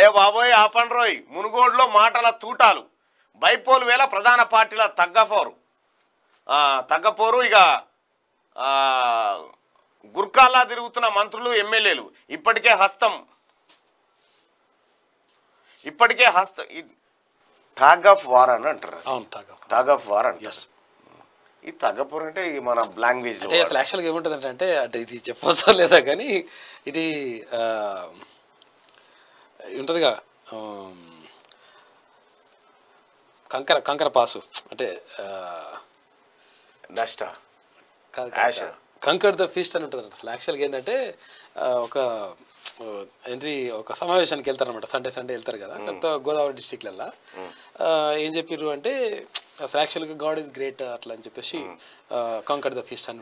అయ్యో బాబోయ్ ఆపండ్రోయ్ మునుగోడులో మాటల తూటాలు బైపోల్ వేళ ప్రధాన పార్టీల తగ్గపోరు ఇక గుర్కాల్లా తిరుగుతున్న మంత్రులు ఎమ్మెల్యేలు ఇప్పటికే హస్తం టాగ్ ఆఫ్ వార్ అని అంటారు. టాగ్ ఆఫ్ వార్ అంటారు. ఈ తగ్గపోరు అంటే మన లాంగ్వేజ్ లో అసలు యాక్చువల్గా ఏముంటుంది అంటే ఇది చెప్పవసరం లేదా కానీ ఇది ఉంటుందిగా కంకర పాసు అంటే కంకర్ ద ఫీస్ట్ అని ఉంటుంది. అసలు యాక్చువల్గా ఏంటంటే ఒక సమావేశానికి వెళ్తారనమాట. సండే వెళ్తారు కదా గోదావరి డిస్టిక్లలో. ఏం చెప్పారు అంటే అసలు యాక్చువల్గా గాడ్ ఇస్ గ్రేట్ అట్లా అని చెప్పేసి కంకర్ ద ఫీస్ట్ అని.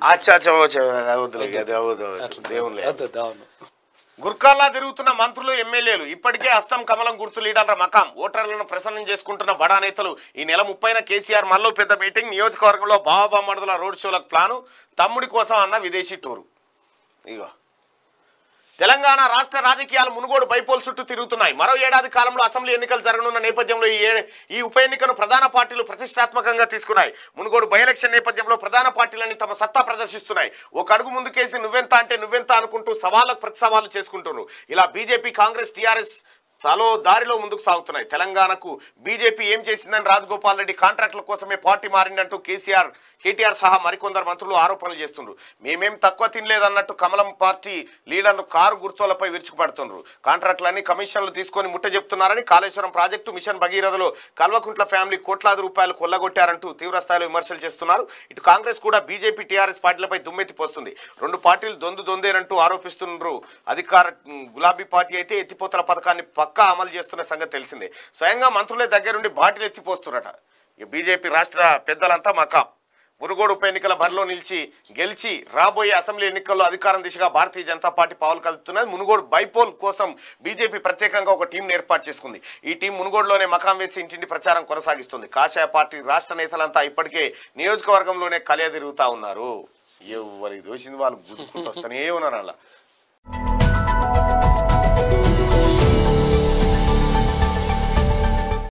గుర్కాల్లా తిరుగుతున్న మంత్రులు ఎమ్మెల్యేలు ఇప్పటికే హస్తం కమలం గుర్తు లీడర్ల మకాం ఓటర్లను ప్రసన్నం చేసుకుంటున్న బడా నేతలు. ఈ నెల 30న కేసీఆర్ మల్లో పెద్ద మీటింగ్. నియోజకవర్గంలో బాబామడుదల రోడ్ షోలకు ప్లాను. తమ్ముడి కోసం అన్న విదేశీ టూరు. ఇగో తెలంగాణ రాష్ట్ర రాజకీయాలు మునుగోడు బైపోల్ చుట్టూ తిరుగుతున్నాయి. మరో ఏడాది కాలంలో అసెంబ్లీ ఎన్నికలు జరగనున్న నేపథ్యంలో ఈ ఉప ఎన్నికను ప్రధాన పార్టీలు ప్రతిష్టాత్మకంగా తీసుకున్నాయి. మునుగోడు బై ఎలక్షన్ నేపథ్యంలో ప్రధాన పార్టీలన్నీ తమ సత్తా ప్రదర్శిస్తున్నాయి. ఒక అడుగు ముందుకేసి నువ్వెంత అంటే నువ్వెంత అనుకుంటూ సవాళ్ళకు ప్రతి సవాళ్ళు చేసుకుంటున్నారు. ఇలా బీజేపీ, కాంగ్రెస్, టీఆర్ఎస్ తలో దారిలో ముందుకు సాగుతున్నాయి. తెలంగాణకు బీజేపీ ఏం చేసిందని రాజగోపాల్ రెడ్డి కాంట్రాక్టుల కోసమే పార్టీ మారిందంటూ కేటీఆర్ సహా మరికొందరు మంత్రులు ఆరోపణలు చేస్తున్నారు. మేమేం తక్కువ తినలేదన్నట్టు కమలం పార్టీ లీడర్లు కారు గుర్తులపై విరుచుకుపడుతున్నారు. కాంట్రాక్టులన్నీ కమిషన్లు తీసుకొని ముట్ట చెప్తున్నారని, కాళేశ్వరం ప్రాజెక్టు, మిషన్ భగీరథలో కల్వకుంట్ల ఫ్యామిలీ కోట్లాది రూపాయలు కొల్లగొట్టారంటూ తీవ్రస్థాయిలో విమర్శలు చేస్తున్నారు. ఇటు కాంగ్రెస్ కూడా బీజేపీ, టీఆర్ఎస్ పార్టీలపై దుమ్మెత్తి పోస్తుంది. రెండు పార్టీలు దొందేనంటూ ఆరోపిస్తున్నారు. అధికార గులాబీ పార్టీ అయితే ఎత్తిపోతల పథకాన్ని పక్కా అమలు చేస్తున్న సంగతి తెలిసిందే. స్వయంగా మంత్రులే దగ్గరుండి బాటిల్ ఎత్తిపోస్తున్నట. బీజేపీ రాష్ట్ర పెద్దలంతా మకాం. మునుగోడు ఉప ఎన్నికల బరిలో గెలిచి రాబోయే అసెంబ్లీ ఎన్నికల్లో అధికారం దిశగా భారతీయ జనతా పార్టీ పావులు కలుపుతున్నది. మునుగోడు బైపోల్ కోసం బీజేపీ ప్రత్యేకంగా ఒక టీంను ఏర్పాటు చేసుకుంది. ఈ టీం మునుగోడులోనే మకాం వేసి ఇంటింటి ప్రచారం కొనసాగిస్తుంది. కాషాయ పార్టీ రాష్ట్ర నేతలంతా ఇప్పటికే నియోజకవర్గంలోనే కలియదిరుగుతా ఉన్నారు. ఎవరికి దోషింది వాళ్ళు గుర్తుకుంటూ వస్తూనే ఉన్నారు అలా.